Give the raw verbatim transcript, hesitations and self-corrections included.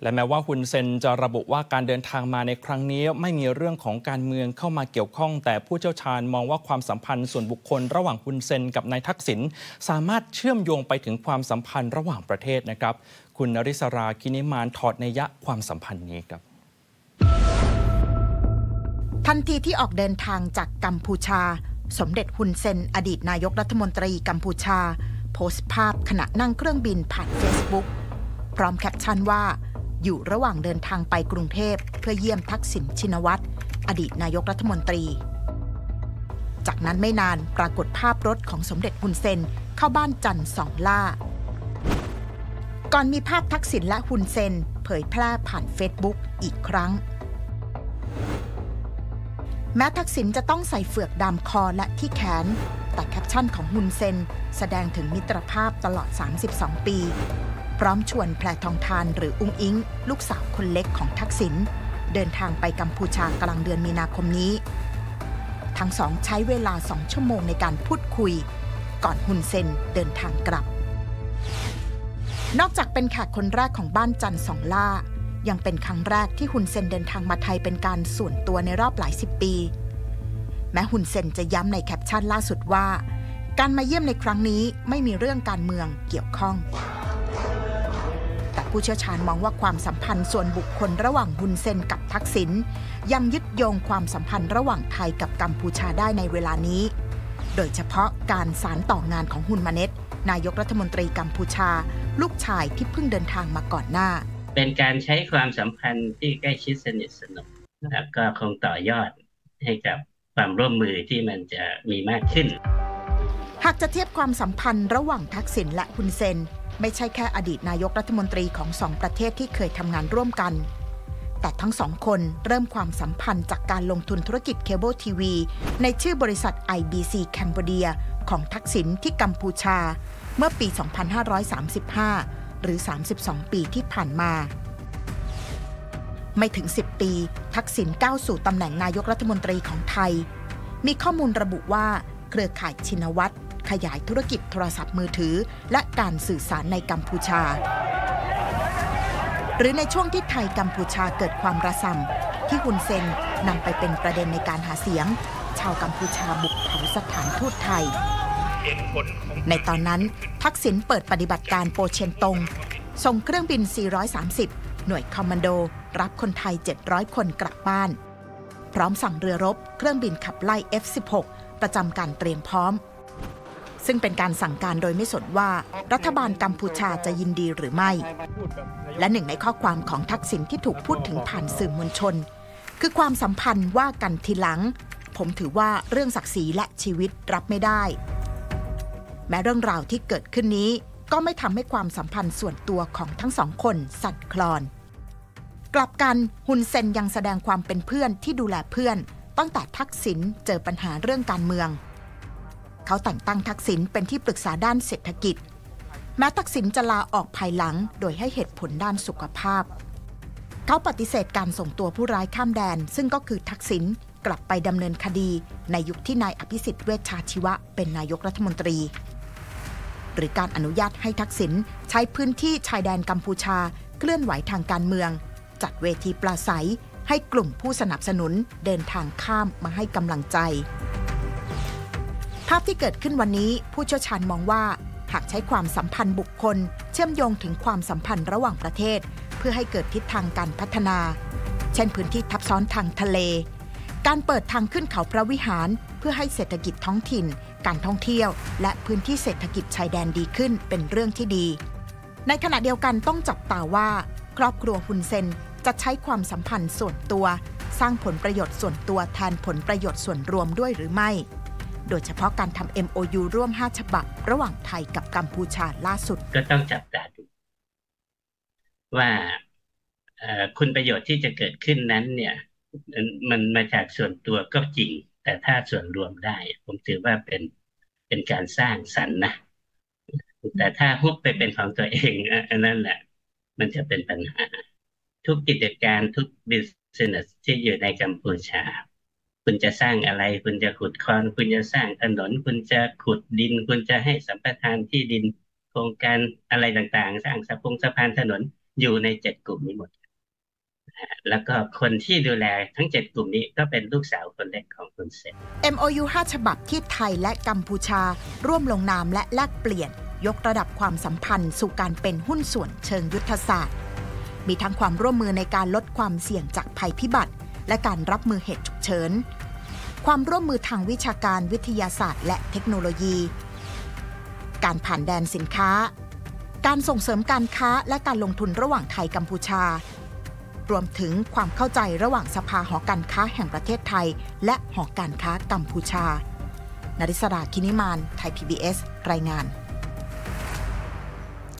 และแม้ว่าฮุนเซนจะระบุว่าการเดินทางมาในครั้งนี้ไม่มีเรื่องของการเมืองเข้ามาเกี่ยวข้องแต่ผู้เชี่ยวชาญมองว่าความสัมพันธ์ส่วนบุคคลระหว่างฮุนเซนกับนายทักษิณสามารถเชื่อมโยงไปถึงความสัมพันธ์ระหว่างประเทศนะครับคุณนริศราคินิมานถอดนัยยะความสัมพันธ์นี้ครับทันทีที่ออกเดินทางจากกัมพูชาสมเด็จฮุนเซนอดีตนายกรัฐมนตรีกัมพูชาโพสต์ภาพขณะนั่งเครื่องบินผ่าน Facebook พร้อมแคปชั่นว่าอยู่ระหว่างเดินทางไปกรุงเทพเพื่อเยี่ยมทักษิณชินวัตรอดีตนายกรัฐมนตรีจากนั้นไม่นานปรากฏภาพรถของสมเด็จฮุนเซนเข้าบ้านจันทร์สองล่าก่อนมีภาพทักษิณและฮุนเซนเผยแพร่ผ่าน Facebook อีกครั้งแม้ทักษิณจะต้องใส่เฟือกดามคอและที่แขนแต่แคปชั่นของฮุนเซนแสดงถึงมิตรภาพตลอดสามสิบสองปีพร้อมชวนแพรทองทานหรืออุ้งอิงลูกสาวคนเล็กของทักษิณเดินทางไปกัมพูชากลางเดือนมีนาคมนี้ทั้งสองใช้เวลาสองชั่วโมงในการพูดคุยก่อนฮุนเซนเดินทางกลับนอกจากเป็นแขกคนแรกของบ้านจันทร์สองล่ายังเป็นครั้งแรกที่ฮุนเซนเดินทางมาไทยเป็นการส่วนตัวในรอบหลายสิบปีแม้ฮุนเซนจะย้ำในแคปชั่นล่าสุดว่าการมาเยี่ยมในครั้งนี้ไม่มีเรื่องการเมืองเกี่ยวข้องแต่ผู้เชี่ยวชาญมองว่าความสัมพันธ์ส่วนบุคคลระหว่างฮุนเซนกับทักษิณยังยึดโยงความสัมพันธ์ระหว่างไทยกับกัมพูชาได้ในเวลานี้โดยเฉพาะการสานต่องานของฮุนมาเน็ตนายกรัฐมนตรีกัมพูชาลูกชายที่เพิ่งเดินทางมาก่อนหน้าเป็นการใช้ความสัมพันธ์ที่ใกล้ชิดสนิทสนมแล้วก็คงต่อยอดให้กับความร่วมมือที่มันจะมีมากขึ้นหากจะเทียบความสัมพันธ์ระหว่างทักษิณและฮุนเซนไม่ใช่แค่อดีตนายกรัฐมนตรีของสองประเทศที่เคยทำงานร่วมกันแต่ทั้งสองคนเริ่มความสัมพันธ์จากการลงทุนธุรกิจเคเบิลทีวีในชื่อบริษัท ไอ บี ซี Cambodia ของทักษิณที่กัมพูชาเมื่อปี สองพันห้าร้อยสามสิบห้าหรือ สามสิบสอง ปีที่ผ่านมาไม่ถึง สิบ ปีทักษิณก้าวสู่ตำแหน่งนายกรัฐมนตรีของไทยมีข้อมูลระบุว่าเครือข่ายชินวัตรขยายธุรกิจโทรศัพท์มือถือและการสื่อสารในกัมพูชาหรือในช่วงที่ไทยกัมพูชาเกิดความระส่ำที่ฮุนเซนนำไปเป็นประเด็นในการหาเสียงชาวกัมพูชาบุกเผาสถานทูตไทยในตอนนั้นทักษิณเปิดปฏิบัติการโปเชียนตงส่งเครื่องบิน สี่ร้อยสามสิบ หน่วยคอมมานโดรับคนไทย เจ็ดร้อย คนกลับบ้านพร้อมสั่งเรือรบเครื่องบินขับไล่ เอฟ สิบหก ประจำการเตรียมพร้อมซึ่งเป็นการสั่งการโดยไม่สนว่ารัฐบาลกัมพูชาจะยินดีหรือไม่และหนึ่งในข้อความของทักษิณที่ถูกพูดถึงผ่านสื่อมวลชนคือความสัมพันธ์ว่ากันทีหลังผมถือว่าเรื่องศักดิ์ศรีและชีวิตรับไม่ได้แม้เรื่องราวที่เกิดขึ้นนี้ก็ไม่ทำให้ความสัมพันธ์ส่วนตัวของทั้งสองคนสั่นคลอนกลับกันฮุนเซนยังแสดงความเป็นเพื่อนที่ดูแลเพื่อนตั้งแต่ทักษิณเจอปัญหาเรื่องการเมืองเขาแต่งตั้งทักษิณเป็นที่ปรึกษาด้านเศรษฐกิจแม้ทักษิณจะลาออกภายหลังโดยให้เหตุผลด้านสุขภาพเขาปฏิเสธการส่งตัวผู้ร้ายข้ามแดนซึ่งก็คือทักษิณกลับไปดำเนินคดีในยุคที่นายอภิสิทธิ์เวชชาชีวะเป็นนายกรัฐมนตรีหรือการอนุญาตให้ทักษิณใช้พื้นที่ชายแดนกัมพูชาเคลื่อนไหวทางการเมืองจัดเวทีปราศัยให้กลุ่มผู้สนับสนุนเดินทางข้ามมาให้กำลังใจภาพที่เกิดขึ้นวันนี้ผู้เชี่ยวชาญมองว่าหากใช้ความสัมพันธ์บุคคลเชื่อมโยงถึงความสัมพันธ์ระหว่างประเทศเพื่อให้เกิดทิศทางการพัฒนาเช่นพื้นที่ทับซ้อนทางทะเลการเปิดทางขึ้นเขาพระวิหารเพื่อให้เศรษฐกิจท้องถิ่นการท่องเที่ยวและพื้นที่เศรษฐกิจชายแดนดีขึ้นเป็นเรื่องที่ดีในขณะเดียวกันต้องจับตาว่าครอบครัวฮุนเซนจะใช้ความสัมพันธ์ส่วนตัวสร้างผลประโยชน์ส่วนตัวแทนผลประโยชน์ส่วนรวมด้วยหรือไม่โดยเฉพาะการทำ เอ็ม โอ ยู ร่วมห้าฉบับระหว่างไทยกับกัมพูชาล่าสุดก็ต้องจับตาดูว่าคุณประโยชน์ที่จะเกิดขึ้นนั้นเนี่ยมันมาจากส่วนตัวก็จริงแต่ถ้าส่วนรวมได้ผมถือว่าเป็นเป็นการสร้างสรรค์นะแต่ถ้าฮุบไปเป็นของตัวเองอันนั้นแหละมันจะเป็นปัญหาทุกกิจการทุก business ที่อยู่ในกัมพูชาคุณจะสร้างอะไรคุณจะขุดคลองคุณจะสร้างถนนคุณจะขุดดินคุณจะให้สัมปทานที่ดินโครงการอะไรต่างๆสร้างสะพงสะพานถนนอยู่ในเจ็ดกลุ่มนี้หมดแล้วก็คนที่ดูแลทั้งเจ็ดกลุ่มนี้ก็เป็นลูกสาวคนเล็กของคุณเซนเอ็ม โอ ยู ห้า ฉบับที่ไทยและกัมพูชาร่วมลงนามและแลกเปลี่ยนยกระดับความสัมพันธ์สู่การเป็นหุ้นส่วนเชิงยุทธศาสตร์มีทั้งความร่วมมือในการลดความเสี่ยงจากภัยพิบัติและการรับมือเหตุฉุกเฉินความร่วมมือทางวิชาการวิทยาศาสตร์และเทคโนโลยีการผ่านแดนสินค้าการส่งเสริมการค้าและการลงทุนระหว่างไทยกัมพูชารวมถึงความเข้าใจระหว่างสภาหอการค้าแห่งประเทศไทยและหอการค้ากัมพูชานริศรา คินิมาน ไทย พี บี เอส รายงาน